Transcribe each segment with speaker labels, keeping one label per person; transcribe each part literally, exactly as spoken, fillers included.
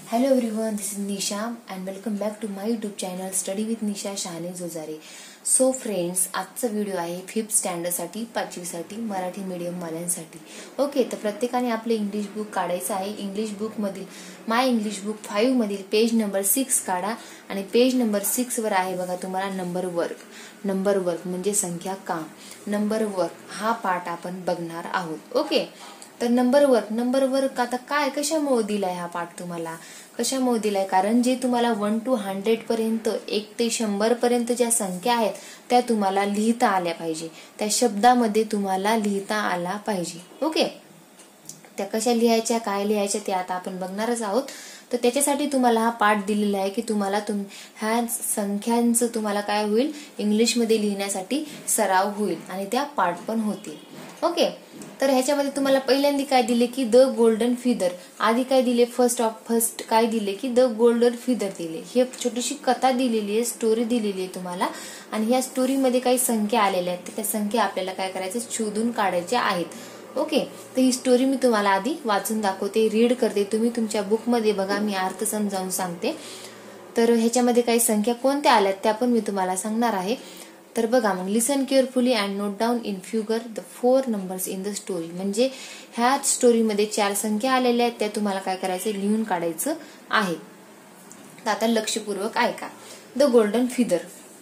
Speaker 1: Hello everyone, this is Nisha and welcome back to my YouTube channel Study with Nisha Shahane Zozare. So friends, आजचा video आहे fifth स्टँडर्डसाठी पाचवीसाठी Marathi medium वाल्यांसाठी. Okay, तर प्रत्येकाने आपले इंग्लिश बुक काढायचं आहे. इंग्लिश बुकमधील माय इंग्लिश बुक फाईव्ह मधील पेज नंबर सिक्स काढा आणि पेज नंबर सिक्स वर आहे बघा तुम्हाला नंबर वर्क. नंबर वर्क म्हणजे संख्या काम. नंबर वर्क हा पाठ आपण बघणार आहोत. ओके, तर नंबर वर्क नंबर वर्क आता काय कशामुळे दिलाय हा पाठ तुम्हाला, कशामुळे दिलाय? कारण जे तुम्हाला वन टू हंड्रेड पर्यंत एक ते शंभर पर्यंत ज्या संख्या आहेत त्या तुम्हाला लिहिता आल्या पाहिजे, त्या शब्दामध्ये तुम्हाला लिहिता आला पाहिजे. ओके, त्या कशा लिहायच्या काय लिहायच्या ते आता आपण बघणारच आहोत. तर त्याच्यासाठी तुम्हाला हा पाठ दिलेला आहे की तुम्हाला तुम ह्या संख्यांचं तुम्हाला काय होईल, इंग्लिशमध्ये लिहिण्यासाठी सराव होईल आणि त्या पाठ पण होतील. ओके, तर ह्याच्यामध्ये तुम्हाला पहिल्यांदा काय दिले की द गोल्डन फिदर. आधी काय दिले, फर्स्ट ऑफ फर्स्ट काय दिले की द गोल्डन फिदर दिले. ही छोटीशी कथा दिलेली आहे, स्टोरी दिलेली आहे तुम्हाला आणि ह्या स्टोरीमध्ये काही संख्या आलेल्या आहेत. त्या संख्या आपल्याला काय करायचं, शोधून काढायच्या आहेत. ओके, तर ही स्टोरी मी तुम्हाला आधी वाचून दाखवते, रीड करते. तुम्ही तुमच्या बुकमध्ये बघा, मी अर्थ समजावून सांगते. तर ह्याच्यामध्ये काही संख्या कोणत्या आल्यात त्या पण मी तुम्हाला सांगणार आहे. तर बघा मग, listen carefully and note down in figure the four numbers in the story. म्हणजे ह्या स्टोरीमध्ये चार संख्या आलेल्या आहेत, त्या तुम्हाला काय करायचं, लिहून काढायचं आहे. तर आता लक्षपूर्वक ऐका. The golden feather.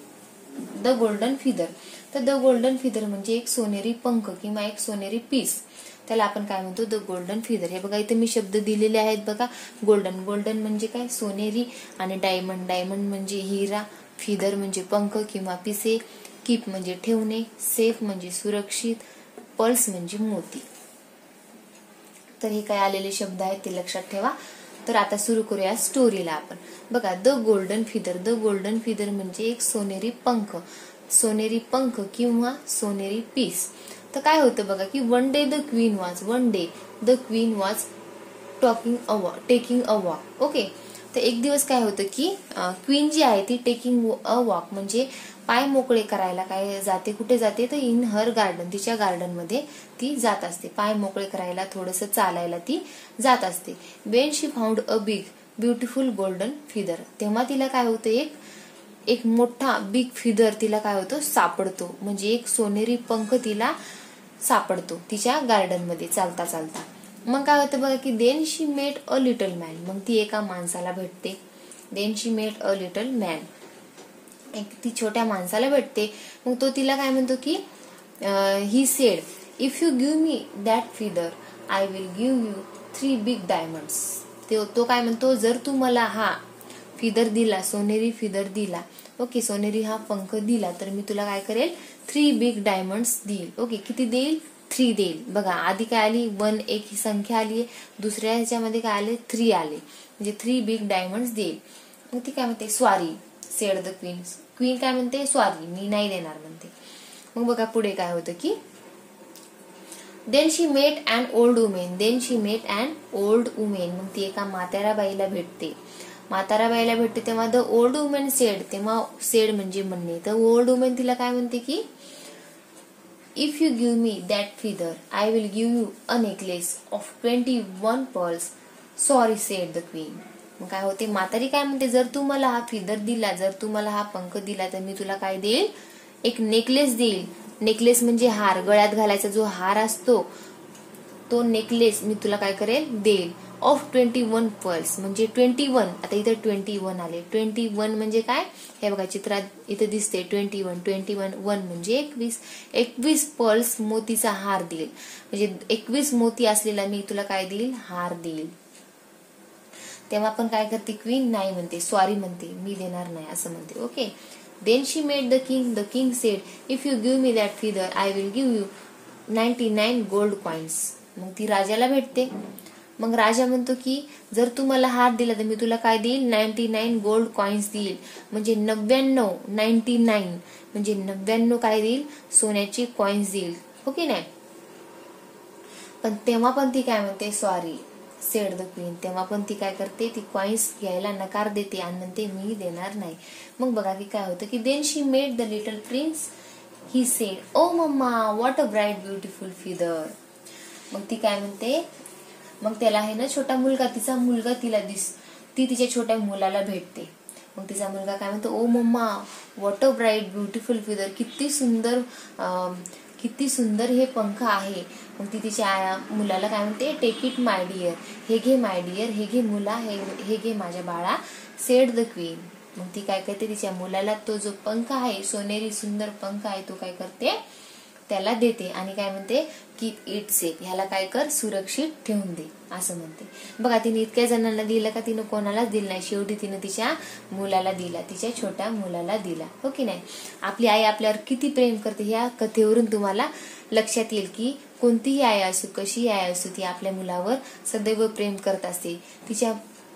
Speaker 1: The golden feather तर द गोल्डन फिदर म्हणजे एक सोनेरी पंख किंवा एक सोनेरी पीस, त्याला आपण काय म्हणतो, द गोल्डन फिदर. हे बघा इथे मी शब्द दिलेले आहेत बघा. गोल्डन गोल्डन म्हणजे काय, सोनेरी. आणि डायमंड डायमंड म्हणजे हिरा. फिदर म्हणजे पंख किंवा पिसे. कीप म्हणजे ठेवणे. सेफ म्हणजे सुरक्षित. पल्स म्हणजे मोती. तर हे काय आलेले शब्द आहेत ते लक्षात ठेवा. तर आता सुरू करूया स्टोरीला आपण. बघा, the golden feather. The golden feather म्हणजे एक सोनेरी पंख, सोनेरी पंख किंवा सोनेरी पीस. तर काय होतं बघा की one day the queen was one day the queen was talking a walk taking a walk. Okay, तर एक दिवस काय होतं की क्वीन जी आहे ती टेकिंग अ वॉक म्हणजे पाय मोकळे करायला काय जाते, कुठे जाते तर इन हर गार्डन, तिच्या गार्डन मध्ये ती जात असते. पाय मोकळे करायला थोडस चालायला ती जात असते. When she found a big beautiful golden feather. तेव्हा तिला काय होतं, एक एक मोठा बिग फिदर तिला काय होतो, सापडतो. म्हणजे एक सोनेरी पंख तिला सापडतो तिच्या गार्डन मध्ये चालता चालता. मग काय होतं बघा की then she met a little man. मग ती एका माणसाला भेटते. Then she met a little man, एक ती छोट्या माणसाला भेटते. मग तो तिला काय म्हणतो की he said if you give me that feather I will give you three big diamonds. तो काय म्हणतो, जर तू मला हा फिदर दिला, सोनेरी फिदर दिला, ओके, सोनेरी हा पंख दिला, तर मी तुला काय करेल, थ्री बिग डायमंड्स देईल. ओके, किती देईल, थ्री देईल. बघा आधी काय आली, वन एक ही संख्या आली आहे, दुसऱ्या ह्याच्यामध्ये काय आले, थ्री आले, म्हणजे थ्री बिग डायमंड्स देईल. मग ती काय म्हणते, sorry said the queen. Queen काय म्हणते, स्वारी मी नाही देणार म्हणते. मग बघा पुढे काय होतं की then she met and old women. Then she met and old women. मग ती एका म्हाताऱ्या बाईला भेटते. म्हाताऱ्या बाईला भेटते तेव्हा द ओल्ड वुमेन सेड. तेव्हा सेड म्हणजे म्हणणे. तर ओल्ड वुमेन तिला काय म्हणते की if you give me that feather I will give you a necklace of twenty one pearls. Sorry said the queen. मग काय होते, म्हातारी काय म्हणते, जर तू मला हा फिदर दिला, जर तू मला हा पंख दिला, तर मी तुला काय देईल, एक नेकलेस देईल. नेकलेस म्हणजे हार, गळ्यात घालायचा जो हार असतो तो नेकलेस मी तुला काय करेल, देईल. ऑफ ट्वेंटी वन पर्ल्स म्हणजे ट्वेंटी वन. आता इथे ट्वेंटी वन आले. ट्वेंटी वन म्हणजे काय, हे बघा चित्रात इथे दिसते twenty one. Twenty one one म्हणजे एकवीस. एकवीस पर्ल्स मोतीचा हार देईल. म्हणजे एकवीस मोती असलेला मी तुला काय देईल, हार देईल. तेव्हा पण काय करते क्वीन, नाही म्हणते, सॉरी म्हणते, मी देणार नाही असं म्हणते. Okay, then she met the king. The king said if you give me that feather I will give you ninety nine gold coins. मग ती राजाला भेटते. मग राजा म्हणतो की जर तू मला हार दिला तर मी तुला काय देईल, नाईन्टी नाईन गोल्ड कॉइन्स देईल. म्हणजे नव्याण्णव, नाईन्टी नाईन म्हणजे नव्याण्णव काय देईल, सोन्याची कॉइन्स देईल. ओके नाही. पण तेव्हा पण ती काय म्हणते, सॉरी सेड द क्वीन. तेव्हा पण ती काय करते, ती कॉइन्स घ्यायला नकार देते आणि म्हणते मी देणार नाही. मग बघा की काय होतं की then she met the little prince. He said oh mamma what a bright beautiful feather. मग ती काय म्हणते, मग त्याला आहे ना छोटा मुलगा, तिचा मुलगा तिला दिस ती तिच्या छोट्या मुलाला भेटते. मग तिचा मुलगा काय म्हणतो, oh mamma what a bright beautiful feather, किती सुंदर किती सुंदर हे पंख आहे. मग ती तिच्या मुलाला काय म्हणते, टेक इट माय डिअर, हे घे माय डिअर, हे घे मुला, हे हे घे माझ्या बाळा, सेड द क्वीन. मग ती काय करते, तिच्या मुलाला तो जो पंख आहे, सोनेरी सुंदर पंख आहे, तो काय करते, त्याला देते आणि काय म्हणते, कीप इट सेफ, ह्याला काय कर, सुरक्षित ठेवून दे असं म्हणते. बघा तिने इतक्या जणांना दिलं का, तिने कोणालाच दिलं नाही, शेवटी तिने तिच्या मुलाला दिला, तिच्या छोट्या मुलाला दिला. हो की नाही. आपली आई आपल्यावर किती प्रेम करते ह्या कथेवरून तुम्हाला लक्षात येईल की कोणतीही आई असो, कशीही आई असो, ती आपल्या मुलावर सदैव प्रेम करत असते. तिच्या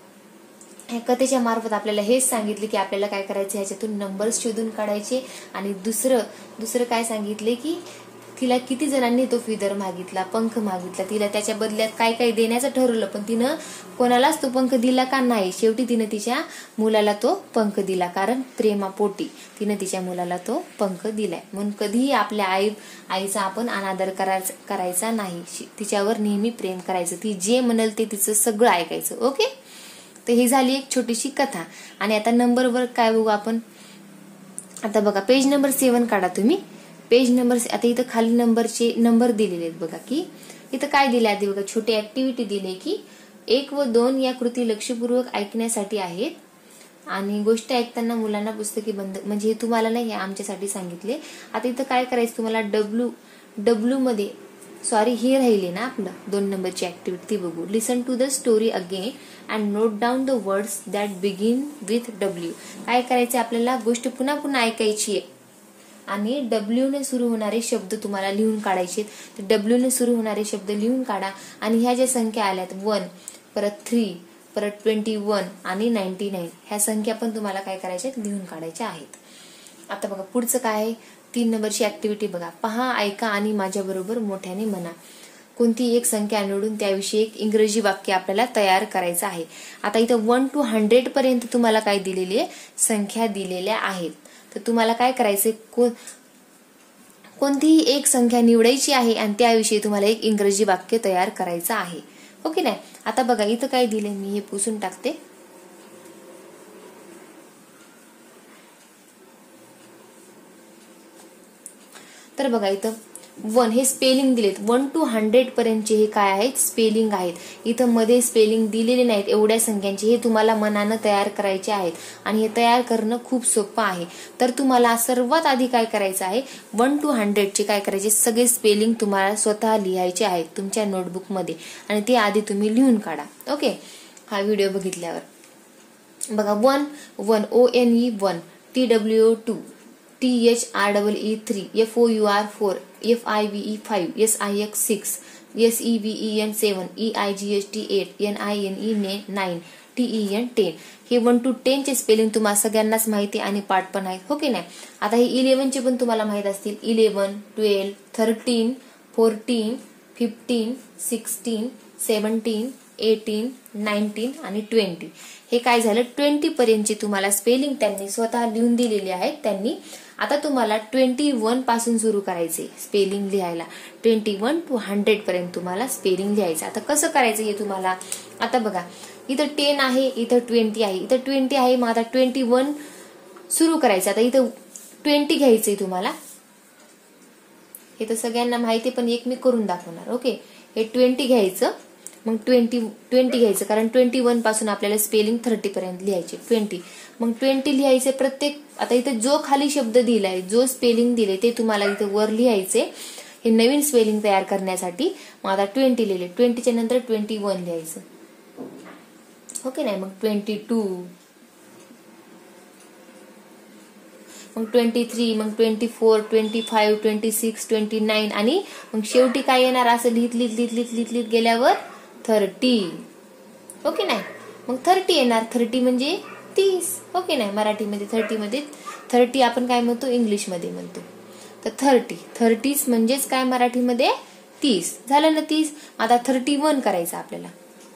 Speaker 1: कथेच्या मार्फत आपल्याला हेच सांगितले की आपल्याला काय करायचे, ह्याच्यातून नंबर्स शोधून काढायचे. आणि दुसरं दुसरं काय सांगितले की तिला किती जणांनी तो फिदर मागितला, पंख मागितला, तिला त्याच्या बदल्यात काय काय देण्याचं ठरवलं, पण तिनं कोणालाच तो पंख दिला का नाही. शेवटी तिने तिच्या मुलाला तो पंख दिला, कारण प्रेमापोटी तिने तिच्या मुलाला तो पंख दिलाय. म्हणून कधीही आपल्या आई आईचा आपण अनादर करायचा करायचा नाही, तिच्यावर नेहमी प्रेम करायचं, ती जे म्हणेल ते तिचं सगळं ऐकायचं. ओके. तर ही झाली एक छोटीशी कथा. आणि आता नंबर वर काय बघू आपण. आता बघा पेज नंबर सेवन काढा तुम्ही. पेज नंबर, आता इथं खाली नंबरचे नंबर दिलेले आहेत बघा, की इथं काय दिले आधी बघा, छोटी ऍक्टिव्हिटी दिली की एक व दोन या कृती लक्षपूर्वक ऐकण्यासाठी आहेत. आणि गोष्ट ऐकताना मुलांना पुस्तके बंद, म्हणजे हे तुम्हाला नाही, हे आमच्यासाठी सांगितले. आता इथं काय करायचं तुम्हाला, डब्ल्यू डब्ल्यू मध्ये सॉरी हे राहिले ना आपलं दोन नंबरची ऍक्टिव्हिटी, ती बघू. Listen to the story again and note down the words that begin with W. काय करायचे आपल्याला, गोष्ट पुन्हा पुन्हा ऐकायची आहे आणि डब्ल्यू ने सुरू होणारे शब्द तुम्हाला लिहून काढायचे. तर डब्ल्यू ने सुरू होणारे शब्द लिहून काढा. आणि ह्या ज्या संख्या आल्यात, वन, परत थ्री, परत ट्वेंटी वन आणि नाईन्टी नाईन, ह्या संख्या पण तुम्हाला काय करायच्या, लिहून काढायच्या आहेत. आता बघा पुढचं काय आहे, तीन नंबरची ऍक्टिव्हिटी बघा. पहा, ऐका आणि माझ्या बरोबर मोठ्याने म्हणा. कोणती एक संख्या निवडून त्याविषयी एक इंग्रजी वाक्य आपल्याला तयार करायचं आहे. आता इथं वन टू हंड्रेड पर्यंत तुम्हाला काय दिलेली आहे, संख्या दिलेल्या आहेत. तर तुम्हाला काय करायचंय, को कोणतीही एक संख्या निवडायची आहे आणि त्याविषयी तुम्हाला एक इंग्रजी वाक्य तयार करायचं आहे. ओके नाही. आता बघा इथं काय दिले, मी हे पुसून टाकते. तर बघा इथं वन हे स्पेलिंग दिलेत, वन टू हंड्रेड पर्यंतचे हे काय आहेत, स्पेलिंग आहेत. इथं मध्ये स्पेलिंग दिलेले नाहीत एवढ्या संख्यांचे, हे तुम्हाला मनानं तयार करायचे आहेत. आणि हे तयार करणं खूप सोपं आहे. तर तुम्हाला सर्वात आधी काय करायचं आहे, वन टू हंड्रेडचे काय करायचे, सगळे स्पेलिंग तुम्हाला स्वतः लिहायचे आहेत तुमच्या नोटबुक मध्ये. आणि ते आधी तुम्ही लिहून काढा. ओके. हा व्हिडिओ बघितल्यावर बघा, one one O N E one, T W two, T H R double E three, F O U R four, F I V E five, S I X six, S E V E N seven, E I G H T eight, N I N E nine, T E N ten. हे one two ten चे spelling तुम्हाला सगळ्यांनाच माहिती आणि पाठ पण आहेत. हो की नाही. आता हे इलेव्हन चे पण तुम्हाला माहित असतील. Eleven, twelve, thirteen, fourteen, fifteen, sixteen, seventeen, eighteen, nineteen आणि ट्वेंटी. हे काय झालं, ट्वेंटी पर्यंतचे तुम्हाला स्पेलिंग त्यांनी स्वतः लिहून दिलेले आहेत त्यांनी. आता तुम्हाला ट्वेंटी वन पासून सुरू करायचे स्पेलिंग लिहायला. ट्वेंटी वन टू हंड्रेड पर्यंत तुम्हाला स्पेलिंग लिहायचं. आता कसं करायचं हे तुम्हाला, आता बघा इथं टेन आहे, इथं ट्वेंटी आहे, इथं ट्वेंटी आहे. मग आता ट्वेंटी वन सुरू करायचं. आता इथं ट्वेंटी घ्यायचंय तुम्हाला, हे तर सगळ्यांना माहिती, पण एक मी करून दाखवणार. ओके. हे ट्वेंटी घ्यायचं, मग ट्वेंटी ट्वेंटी घ्यायचं, कारण ट्वेंटी वन पासून आपल्याला स्पेलिंग थर्टी पर्यंत लिहायचे. ट्वेंटी, मग ट्वेंटी लिहायचे प्रत्येक. आता इथे जो खाली शब्द दिलाय, जो स्पेलिंग दिले ते तुम्हाला इथे वर लिहायचे, हे नवीन स्पेलिंग तयार करण्यासाठी. मग आता ट्वेंटी लिहिले, ट्वेंटीच्या नंतर ट्वेंटी वन लिहायचं. ओके नाही. मग ट्वेंटी टू, मग ट्वेंटी थ्री, मग twenty four, twenty five, twenty six, twenty nine आणि मग शेवटी काय येणार, असं लिहित लिहित लिहित लिहित लिहित लिहित गेल्यावर थर्टी. ओके नाही. मग थर्टी येणार. थर्टी म्हणजे तीस. ओके नाही. मराठीमध्ये थर्टी मध्ये थर्टी आपण काय म्हणतो, इंग्लिश मध्ये म्हणतो. तर थर्टी, थर्टीस म्हणजेच काय मराठीमध्ये, तीस. झालं ना तीस. आता थर्टी वन करायचं आपल्याला.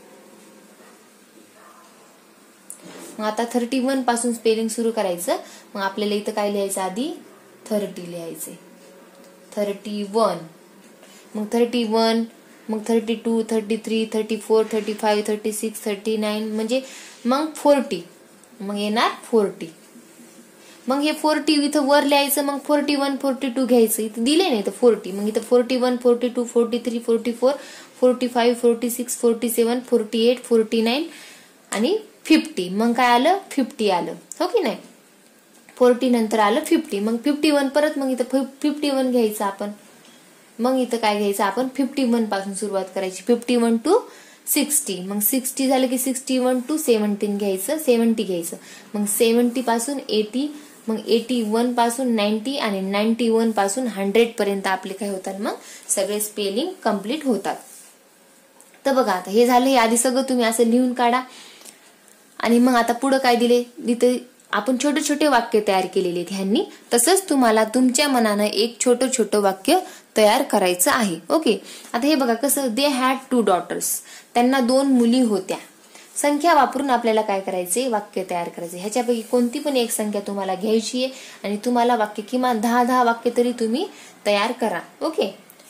Speaker 1: मग आता थर्टी वन पासून स्पेलिंग सुरू करायचं. मग आपल्याला इथं काय लिहायचं, आधी थर्टी लिहायचे. थर्टी वन, मग थर्टी वन मग thirty two thirty three thirty four thirty five thirty six thirty nine म्हणजे मग फोर्टी, मग येणार फोर्टी. मग हे फोर्टी इथं वर लिहायचं, मग फोर्टी वन फोर्टी टू घ्यायचं. इथं दिले नाही तर फोर्टी, मग इथं forty one forty two forty three forty four forty five forty six forty seven forty eight forty nine आणि फिफ्टी. मग काय आलं, फिफ्टी आलं, हो की नाही. फोर्टी नंतर आलं फिफ्टी, मग फिफ्टी वन परत मग इथं फिफ्टी वन घ्यायचं आपण. मग इथं काय घ्यायचं आपण, फिफ्टी वन पासून सुरुवात करायची, फिफ्टी वन टू सिक्स्टी. मग सिक्स्टी झालं की सिक्स्टी वन टू सेव्हन्टीन घ्यायचं, सेव्हन्टी घ्यायचं. मग सेव्हन्टी पासून एटी, मग एटी वन पासून नाईन्टी आणि नाईन्टी वन पासून हंड्रेड पर्यंत आपले काय होतात, मग सगळे स्पेलिंग कम्प्लीट होतात. तर बघा आता हे झालं, हे आधी सगळं तुम्ही असं लिहून काढा. आणि मग आता पुढे काय दिले, तिथे आपण छोटे छोटे वाक्य तयार केलेले आहेत ह्यांनी. तसंच तुम्हाला तुमच्या मनानं एक छोटं छोटं वाक्य तयार करायचं आहे. ओके, आता हे बघा कसं, दे हॅड टू डॉटर्स, त्यांना दोन मुली होत्या. संख्या वापरून आपल्याला काय करायचे, वाक्य तयार करायचे. ह्याच्यापैकी कोणती पण एक संख्या तुम्हाला घ्यायची आहे आणि तुम्हाला वाक्य किमान दहा दहा वाक्य तरी तुम्ही तयार करा. ओके,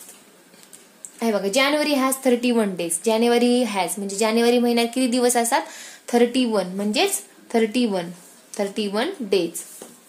Speaker 1: हे बघा, January has thirty one days. January has म्हणजे जानेवारी महिन्यात किती दिवस असतात, थर्टी वन, म्हणजेच thirty one thirty one days.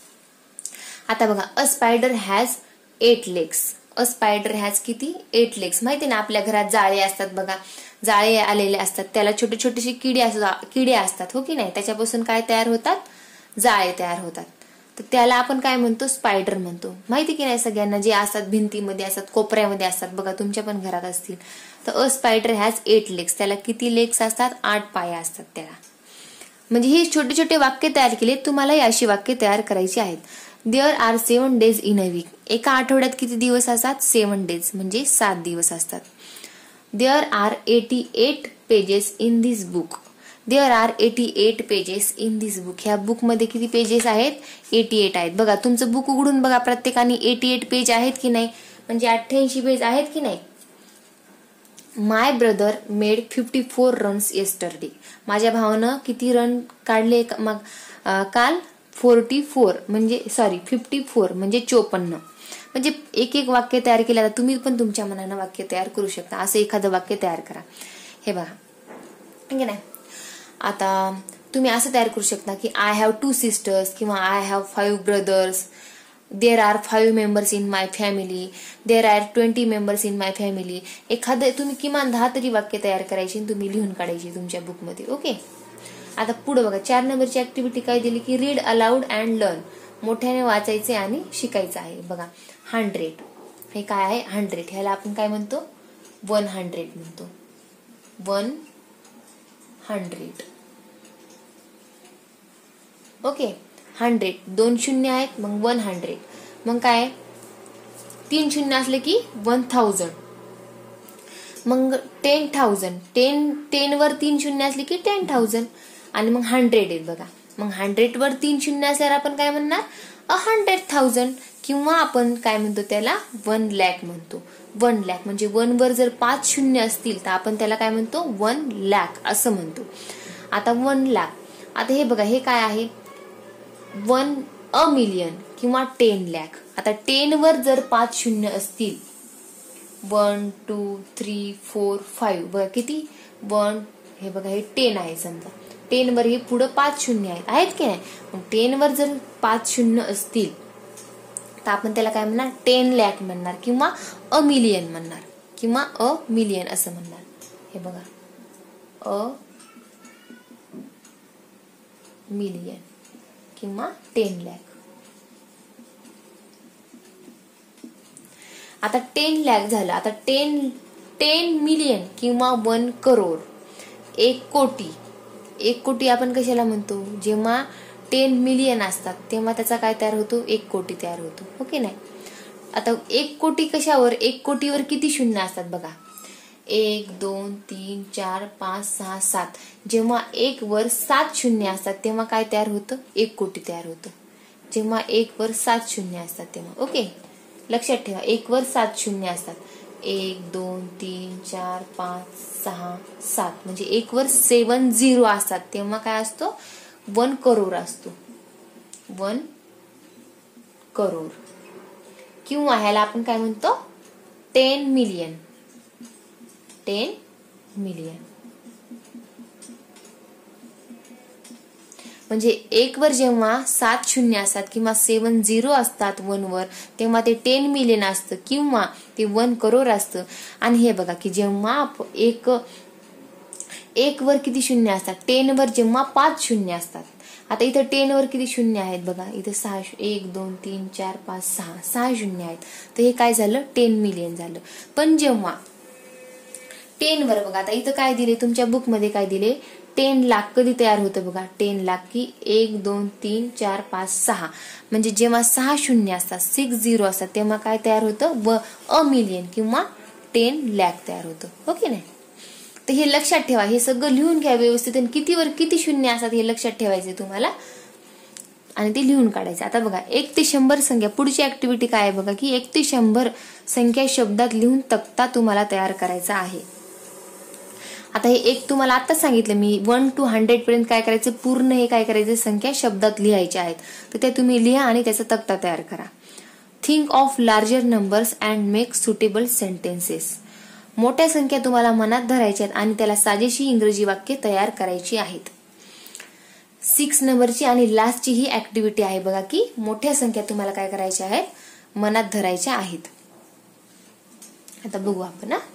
Speaker 1: आता बघा, a spider has eight legs. A spider has किती, एट लेग्स. माहिती ना, आपल्या घरात जाळे असतात बघा, जाळे आलेले असतात, त्याला छोटे छोटेसे किडे असतात, किडे असतात, हो की नाही. त्याच्यापासून काय तयार होतात, जाळे तयार होतात. तर त्याला आपण काय म्हणतो, स्पायडर म्हणतो. माहिती की नाही सगळ्यांना, जे असतात भिंतीमध्ये असतात, कोपऱ्यामध्ये असतात बघा, तुमच्या पण घरात असतील. तर a spider has eight legs, त्याला किती लेग्स असतात, आठ पाय असतात त्याला. म्हणजे हे छोटे छोटे वाक्य तयार केले, तुम्हालाही अशी वाक्य तयार करायची आहेत. There are seven days in a week. एका आठवड्यात किती दिवस असतात, सेवन डेज म्हणजे सात दिवस असतात. There are eighty eight pages in this book. There are eighty eight pages in this book. ह्या बुक मध्ये किती पेजेस आहेत, एटी एट आहेत. बघा, तुमचं बुक उघडून बघा, प्रत्येकाने एटी एट पेज आहेत की नाही, म्हणजे अठ्ठ्याऐंशी पेज आहेत की नाही. My brother made fifty four runs yesterday. माझ्या भावानं किती रन काढले मग काल, फोर्टी फोर म्हणजे सॉरी फिफ्टी फोर म्हणजे चोपन्न. म्हणजे एक एक वाक्य तयार केलं. आता तुम्ही पण तुमच्या मनानं वाक्य तयार करू शकता. असं एखादं वाक्य तयार करा. हे बघा, ठीक आहे ना. आता तुम्ही असं तयार करू शकता की आय हॅव टू सिस्टर्स किंवा I have five brothers. There are five members in my family. There are twenty members in my family. एखादं तुम्ही किमान दहा तरी वाक्य तयार करायची, तुम्ही लिहून काढायची तुमच्या बुकमध्ये. ओके, आता पुढे बघा, चार नंबरची ऍक्टिव्हिटी काय दिली की रीड अलाउड अँड लर्न. मोठ्याने वाचायचे आणि शिकायचं आहे. बघा, हंड्रेड हे काय आहे, हंड्रेड ह्याला आपण काय म्हणतो, वन हंड्रेड म्हणतो. One hundred. ओके, हंड्रेड दोन शून्य आहेत, मग वन हंड्रेड. मग काय, तीन शून्य असले की वन थाउजंड. मग टेन थाउजंड, टेन टेन वर तीन शून्य असले की टेन थाउजंड. आणि मग हंड्रेड आहेत बघा, मग हंड्रेड वर तीन शून्य असल्यावर आपण काय म्हणणार, अ हंड्रेड थाउजंड. किंवा आपण काय म्हणतो त्याला, वन लॅक म्हणतो. वन लॅक म्हणजे वन वर जर पाच शून्य असतील तर आपण त्याला काय म्हणतो, वन लॅक असं म्हणतो. आता वन लाख. आता हे बघा, हे काय आहे, वन अ मिलियन किंवा टेन लॅक. आता टेन वर जर पाच शून्य असतील, one two three four five, बघा किती, वन, हे बघा हे टेन आहे समजा, टेन वर हे पुढे पाच शून्य आहेत आहेत की नाही. मग टेन वर जर पाच शून्य असतील तर आपण त्याला काय म्हणणार, टेन लॅक म्हणणार किंवा अ मिलियन म्हणणार किंवा अ मिलियन असं म्हणणार. हे बघा, अ मिलियन किंवा टेन लॅक. आता टेन लॅक झालं. आता टेन टेन मिलियन किंवा वन करोड, एक कोटी. एक कोटी आपण कशाला म्हणतो, जेव्हा टेन मिलियन असतात तेव्हा त्याचा काय तयार होतो, एक कोटी तयार होतो. ओके नाही. आता एक कोटी कशावर, एक कोटीवर किती शून्य असतात बघा, एक दोन तीन चार पाच सहा सात. जेव्हा एक वर सात शून्य असतात तेव्हा काय तयार होतं, एक कोटी तयार होतं. जेव्हा एक वर सात शून्य असतात तेव्हा. ओके, लक्षात ठेवा, एक वर सात शून्य असतात. एक दोन तीन चार पाच सहा सात म्हणजे एक वर सेवन झिरो असतात तेव्हा काय असतो, वन करोड असतो. वन करोड. किंवा ह्याला आपण काय म्हणतो, टेन मिलियन. Ten million. म्हणजे एक वर जेव्हा सात शून्य असतात किंवा सेवन झिरो असतात वन वर, तेव्हा ते टेन मिलियन असतं किंवा ते वन करोड असतं. आणि हे बघा की जेव्हा एक एक वर किती शून्य असतात, टेन वर जेव्हा पाच शून्य असतात. आता इथं टेन वर किती शून्य आहेत बघा, इथं सहा, एक दोन तीन चार पाच सहा सहा शून्य आहेत. तर हे काय झालं, टेन मिलियन झालं. पण जेव्हा टेन वर बघा, आता इथं काय दिले तुमच्या बुक मध्ये, काय दिले, टेन लाख कधी तयार होतं बघा, टेन लाख की एक दोन तीन चार पाच सहा, म्हणजे जेव्हा सहा शून्य असतात, सिक्स झिरो असतात, तेव्हा काय तयार होतं, व अ मिलियन किंवा टेन लॅक तयार होतं. ओके नाही. तर हे लक्षात ठेवा, हे सगळं लिहून घ्या व्यवस्थित. आणि कितीवर किती शून्य असतात हे लक्षात ठेवायचे तुम्हाला आणि ते लिहून काढायचे. आता बघा, एक ते शंभर संख्या, पुढची ऍक्टिव्हिटी काय आहे बघा की एक ते शंभर संख्या शब्दात लिहून तक्ता तुम्हाला तयार करायचा आहे. आता हे एक तुम्हाला आता सांगितलं मी, वन टू हंड्रेड पर्यंत काय करायचं, पूर्ण हे काय करायचं, संख्या शब्दात लिहायच्या आहेत. तर ते तुम्ही लिहा आणि त्याचा तक्ता तयार करा. Think of larger numbers and make suitable sentences. मोठ्या संख्या तुम्हाला मनात धरायच्या आहेत आणि त्याला साजेशी इंग्रजी वाक्य तयार करायची आहेत. सिक्स नंबरची आणि लास्टची ही ऍक्टिव्हिटी आहे बघा की मोठ्या संख्या तुम्हाला काय करायच्या आहेत, मनात धरायच्या आहेत. आता बघू आपण. ना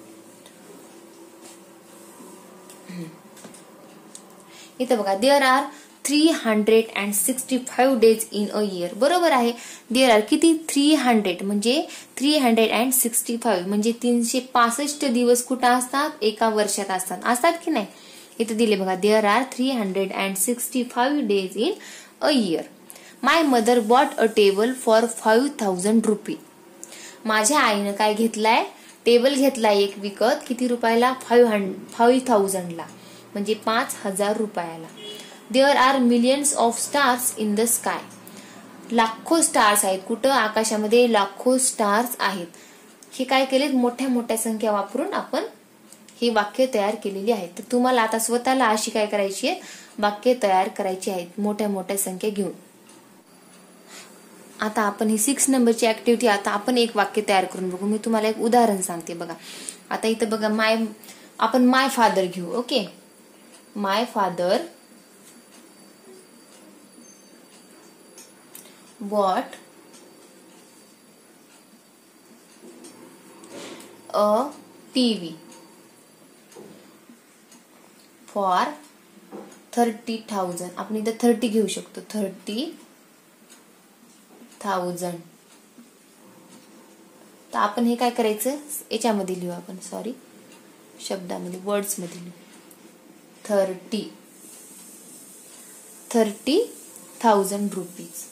Speaker 1: इथं बघा, there are three hundred and sixty five days in a year. बरोबर आहे. देअर आर किती, थ्री हंड्रेड म्हणजे three hundred and sixty five म्हणजे तीनशे पासष्ट दिवस कुठं असतात, एका वर्षात असतात. असतात की नाही. इथे दिले बघा, there are three hundred and sixty five days in a year. My mother bought a table for five thousand rupee. माझ्या आईनं काय घेतलाय, टेबल घेतलाय एक विकत, किती रुपयाला, फाईव्ह हंड फाईव्ह थाउजंडला म्हणजे पाच हजार रुपयाला. There are millions of stars in the sky. लाखो स्टार्स आहेत कुठं, आकाशामध्ये लाखो स्टार्स आहेत. हे काय केलेत, मोठ्या मोठ्या संख्या वापरून आपण ही वाक्य तयार केलेली आहेत. तर तुम्हाला आता स्वतःला अशी काय करायची आहे, वाक्य तयार करायची आहेत मोठ्या मोठ्या संख्या घेऊन. आता आपण ही सिक्स नंबरची ऍक्टिव्हिटी, आता आपण एक वाक्य तयार करून बघू. मी तुम्हाला एक उदाहरण सांगते बघा. आता इथं बघा, माय आपण माय फादर घेऊ. Okay, my father bought a T V for thirty thousand. आपण इथं थर्टी घेऊ शकतो, थर्टी थाउजंड. तर आपण हे काय करायचं, याच्यामध्ये लिहू आपण, सॉरी शब्दामध्ये, वर्ड्स मध्ये लिहू. थर्टी थर्टी थाउजंड रुपीज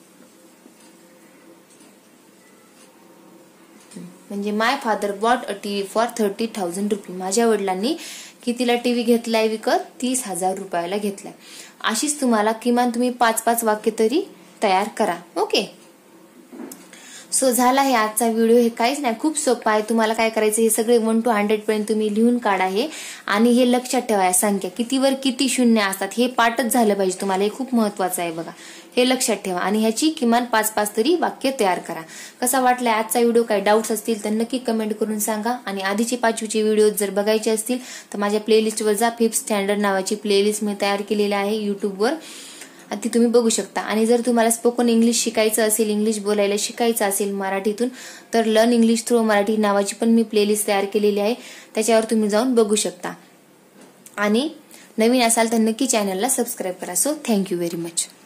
Speaker 1: म्हणजे my father bought a TV for thirty thousand rupee. माझ्या वडिलांनी कितीला टीव्ही घेतलाय विकत, तीस हजार रुपयाला घेतलाय. अशीच तुम्हाला किमान तुम्ही पाच पाच वाक्य तरी तयार करा. ओके, सो झाला हे आजचा व्हिडिओ. हे काहीच नाही, खूप सोपं आहे. तुम्हाला काय करायचं, हे सगळे वन टू हंड्रेड पर्यंत तुम्ही लिहून काढा हे, आणि हे लक्षात ठेवा, संख्या कितीवर किती शून्य असतात हे पाठच झालं पाहिजे तुम्हाला. हे खूप महत्वाचं आहे बघा, हे लक्षात ठेवा. आणि ह्याची किमान पाच पाच तरी वाक्य तयार करा. कसा वाटलाय आजचा व्हिडिओ, काही डाऊट्स असतील तर नक्की कमेंट करून सांगा. आणि आधीचे पाचवीचे व्हिडिओ जर बघायचे असतील तर माझ्या प्लेलिस्टवर जा. फिफ्थ स्टँडर्ड नावाची प्लेलिस्ट मी तयार केलेली आहे युट्यूबवर, ती तुम्ही बघू शकता. आणि जर तुम्हाला स्पोकन इंग्लिश शिकायचं असेल, इंग्लिश बोलायला शिकायचं असेल मराठीतून, तर लर्न इंग्लिश थ्रू मराठी नावाची पण मी प्लेलिस्ट तयार केलेली आहे, त्याच्यावर तुम्ही जाऊन बघू शकता. आणि नवीन असाल तर नक्की चॅनलला सबस्क्राईब करा. So thank you very much.